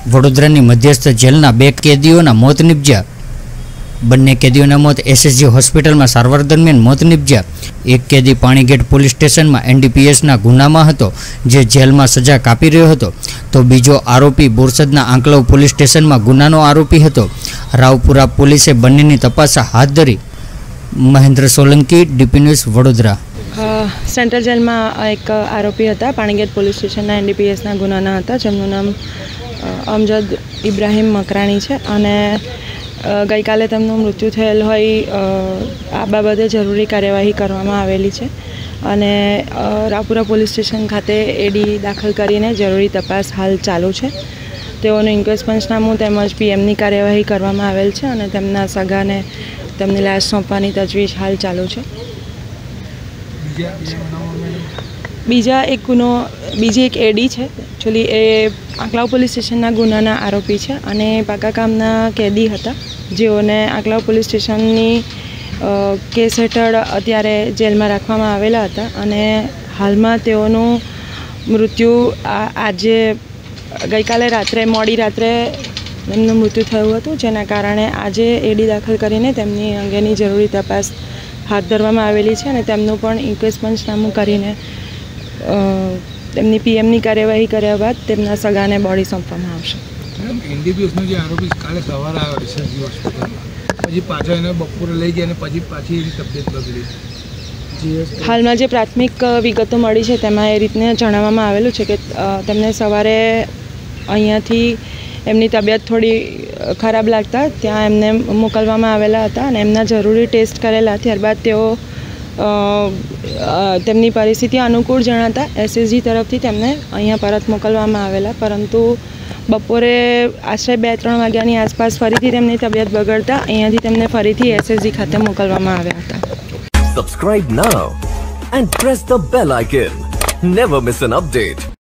વડોદરાની મધ્યસ્થ જેલના 2 કેદીઓના મોત નિપજ્યા। બંને કેદીઓના મોત એસએસજી હોસ્પિટલમાં સારવાર દરમિયાન મોત નિપજ્યા। એક કેદી પાણીગેટ પોલીસ સ્ટેશનમાં એનડીપીએસના ગુનામાં હતો, જે જેલમાં સજા કાપી રહ્યો હતો, તો બીજો આરોપી બોરસદના આંકલાવ પોલીસ સ્ટેશનમાં ગુનાનો આરોપી હતો। રાવપુરા પોલીસે બંનેની તપાસ હાથ ધરી। મહેન્દ્ર સોલંકી, DPNews, વડોદરા। સેન્ટ્રલ જેલમાં એક આરોપી હતા, પાણીગેટ પોલીસ સ્ટેશનના એનડીપીએસના ગુનાના હતા, જેમનું નામ અમજદ ઇબ્રાહીમ મકરાણી છે અને ગઈકાલે તેમનું મૃત્યુ થયેલ હોય આ બાબતે જરૂરી કાર્યવાહી કરવામાં આવેલી છે અને રાવપુરા પોલીસ સ્ટેશન ખાતે એડી દાખલ કરીને જરૂરી તપાસ હાલ ચાલુ છે। તેઓનું ઇન્ક્વેસ્ટ પંચનામું તેમજ પીએમની કાર્યવાહી કરવામાં આવેલ છે અને તેમના સગાને તેમની લાશ સોંપવાની તજવીજ હાલ ચાલુ છે। બીજી એક એડી છે, એકચ્યુઅલી એ આંકલાવ પોલીસ સ્ટેશનના ગુનાના આરોપી છે અને પાકા કામના કેદી હતા, જેઓને આંકલાવ પોલીસ સ્ટેશનની કેસ હેઠળ અત્યારે જેલમાં રાખવામાં આવેલા હતા અને હાલમાં તેઓનું મૃત્યુ આજે ગઈકાલે રાત્રે મોડી રાત્રે એમનું મૃત્યુ થયું હતું, જેના કારણે આજે એડી દાખલ કરીને તેમની અંગેની જરૂરી તપાસ હાથ ધરવામાં આવેલી છે અને તેમનું પણ ઇન્ક્વેસ્ટ પંચનામું કરીને તેમની પીએમની કાર્યવાહી કર્યા બાદ તેમના સગાને બોડી સોંપવામાં આવશે। એનડીપીએસનો જે આરોપી કાલે સવારે આવ્યો એસએસજી હોસ્પિટલમાં, પછી પાછા એને બપોરે લઈ ગયા અને પછી પાછી એની તબિયત બગડી। હાલમાં જે પ્રાથમિક વિગતો મળી છે તેમાં એ રીતને જણાવવામાં આવેલું છે કે તેમને સવારે અહીંયાથી એમની તબિયત થોડી ખરાબ લાગતા ત્યાં એમને મોકલવામાં આવેલા હતા અને એમના જરૂરી ટેસ્ટ કરેલા, ત્યારબાદ તેઓ તેમની પરિસ્થિતિ અનુકૂળ જણાતા એસએસજી તરફથી તેમને અહીંયા પરત મોકલવામાં આવેલા, પરંતુ બપોરે આશરે 2-3 વાગ્યાની આસપાસ ફરીથી તેમની તબિયત બગડતા અહીંયાથી તેમને ફરીથી એસએસજી ખાતે મોકલવામાં આવ્યા હતા। Subscribe now and press the bell icon. Never miss an update.